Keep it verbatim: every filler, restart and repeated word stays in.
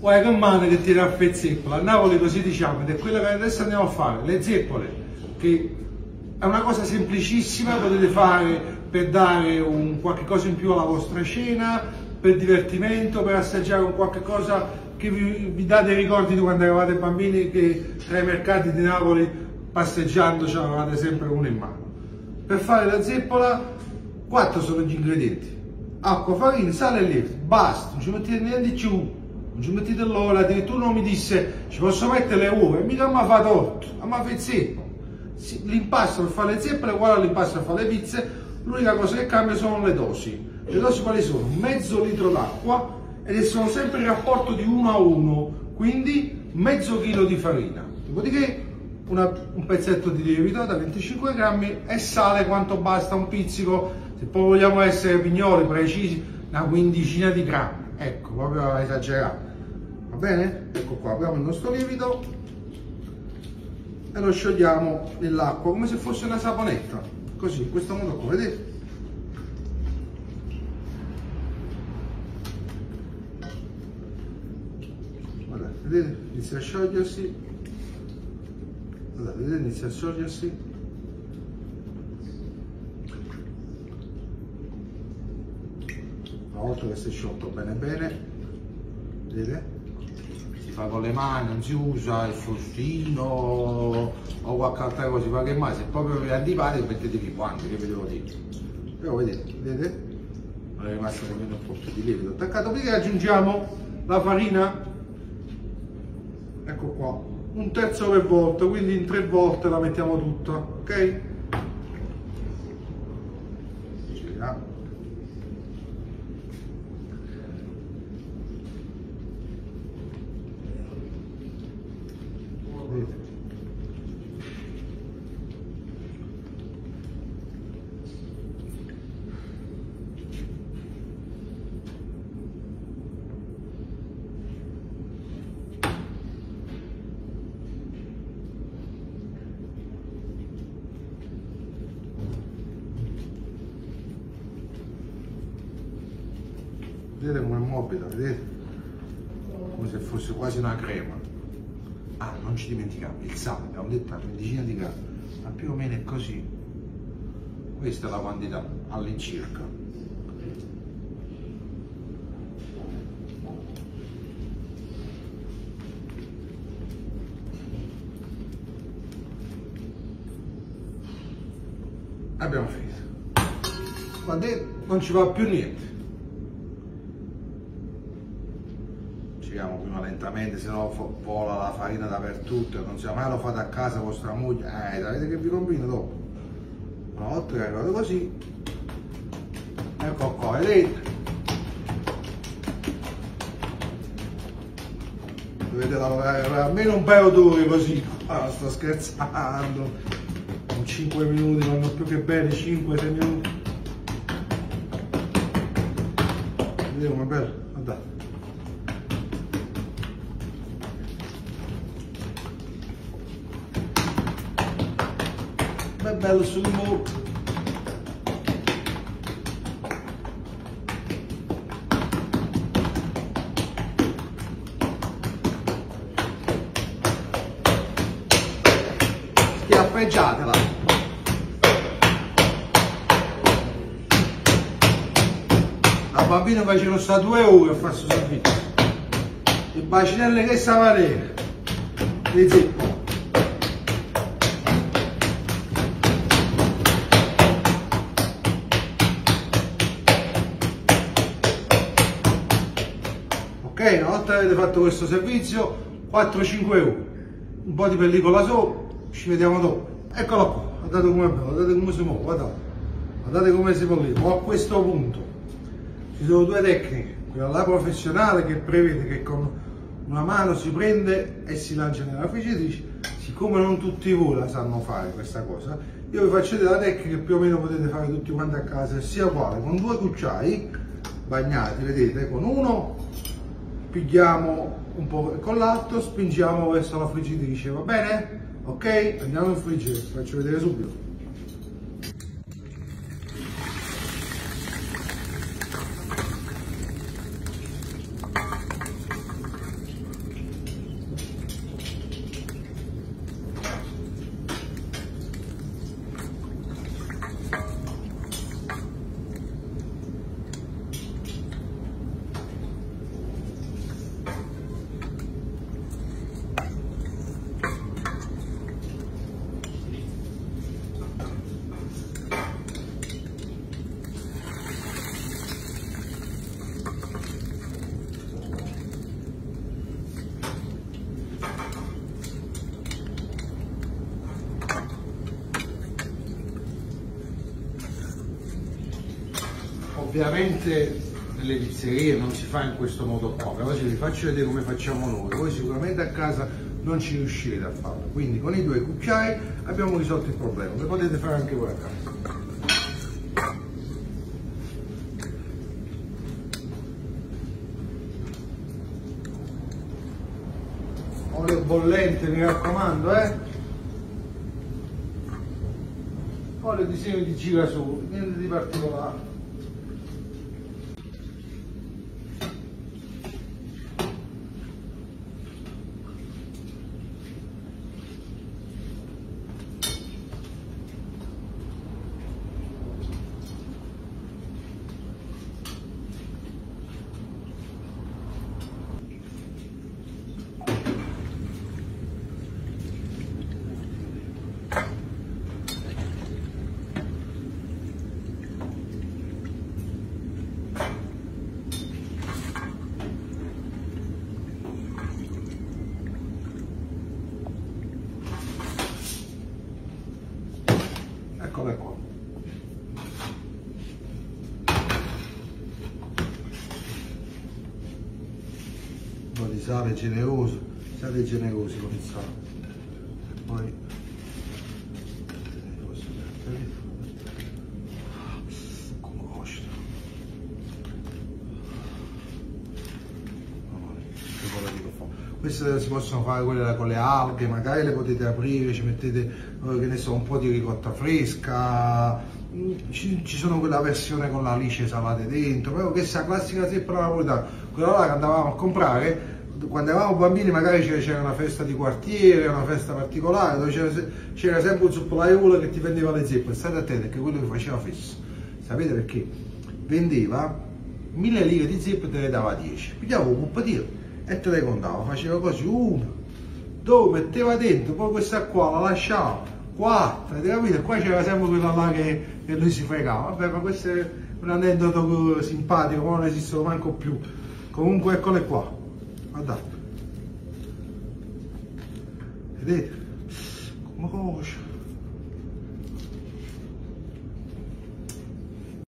poi che mano che tira a fare zeppola, a Napoli così diciamo, ed è quello che adesso andiamo a fare, le zeppole, che è una cosa semplicissima, potete fare per dare un qualche cosa in più alla vostra cena, per divertimento, per assaggiare un qualche cosa che vi, vi dà dei ricordi di quando eravate bambini, che tra i mercati di Napoli passeggiando ce l'avevate sempre uno in mano. Per fare la zeppola, quattro sono gli ingredienti: acqua, farina, sale e lievito, basta, non ci mettete niente di più, non ci mettete l'olio. Addirittura uno mi disse ci posso mettere le uova, e mica mi fa torto, ma fa zeppo. L'impasto per fare le zeppole è uguale all'impasto per fare le pizze, l'unica cosa che cambia sono le dosi. Le dosi quali sono? Mezzo litro d'acqua, ed sono sempre in rapporto di uno a uno, quindi mezzo chilo di farina, dopodiché una, un pezzetto di lievito da venticinque grammi e sale quanto basta, un pizzico, se poi vogliamo essere pignoli precisi, una quindicina di grammi, ecco, proprio a esagerare, va bene? Ecco qua, apriamo il nostro lievito e lo sciogliamo nell'acqua come se fosse una saponetta, così, in questo modo qua, vedete? Guardate, vedete? Inizia a sciogliersi, guardate, vedete? Inizia a sciogliersi. Una volta che si è sciolto bene bene, vedete? Si fa con le mani, non si usa il frustino o qualche altra cosa, si fa che mai, se proprio vi antipatico mettetevi i guanti, che vi devo dire. Però vedete, vedete? Non è rimasto nemmeno un po' più di lievito attaccato. Perché aggiungiamo la farina, ecco qua, un terzo per volta, quindi in tre volte la mettiamo tutta, ok? Gira. Vedete come è morbida, vedete? Come se fosse quasi una crema. Ah, non ci dimentichiamo, il sale, abbiamo detto una quindicina di grammi, ma più o meno è così. Questa è la quantità all'incirca. Abbiamo finito. Qua dentro non ci va più niente. Giriamo prima lentamente, se no vola la farina dappertutto, non sia mai lo fate a casa vostra moglie, eh, sapete che vi combina dopo. Una volta che è arrivato così, ecco qua, vedete? Dovete lavorare per almeno un paio d'ore così. Ah, sto scherzando. In cinque minuti vanno più che bene, cinque sei minuti. Vedete com'è bello? Guardate. È bello sul muro. Schiaffeggiatela. La bambina faceva sta due ore a fare questo servizio. Le bacinelle che sa valere. Le zeppe. Ok, una volta che avete fatto questo servizio, quattro cinque euro, un po' di pellicola sopra, ci vediamo dopo. Eccolo qua, guardate come è bello, guardate come si muove, guardate, guardate come si muove. Ma a questo punto ci sono due tecniche, quella là professionale che prevede che con una mano si prende e si lancia nella friggitrice. Siccome non tutti voi la sanno fare questa cosa, io vi faccio vedere la tecnica che più o meno potete fare tutti quanti a casa, sia uguale, con due cucciai bagnati, vedete, con uno pigliamo un po', con l'altro spingiamo verso la friggitrice, va bene? Ok? Andiamo in friggere, vi faccio vedere subito. Ovviamente nelle pizzerie non si fa in questo modo qua, però se vi faccio vedere come facciamo noi, voi sicuramente a casa non ci riuscirete a farlo, quindi con i due cucchiai abbiamo risolto il problema, lo potete fare anche voi a casa. Olio bollente, mi raccomando, eh? Olio di semi di girasole, niente di particolare. Eccole qua. Un po' di sale generoso, siate generosi con il sale. E poi come cuoce. Queste si possono fare quelle con le alghe, magari le potete aprire, ci mettete che ne so, un po' di ricotta fresca, ci, ci sono quella versione con l'alice salate dentro, però questa classica zeppola napoletana, quella là che andavamo a comprare, quando eravamo bambini magari c'era una festa di quartiere, una festa particolare, dove c'era sempre un supplaiolo che ti vendeva le zeppole, state attenti perché quello che faceva fesso, sapete perché? Vendeva mille lire di zeppe e te ne dava dieci, pigliavo un pompatino e te le contava, faceva così, uno, due, metteva dentro, poi questa qua la lasciava, quattro, avete capito? Qua c'era sempre quella là che, che lui si fregava, vabbè, ma questo è un aneddoto simpatico, ma non esistono manco più, comunque eccole qua, guardate, vedete? Come conosce?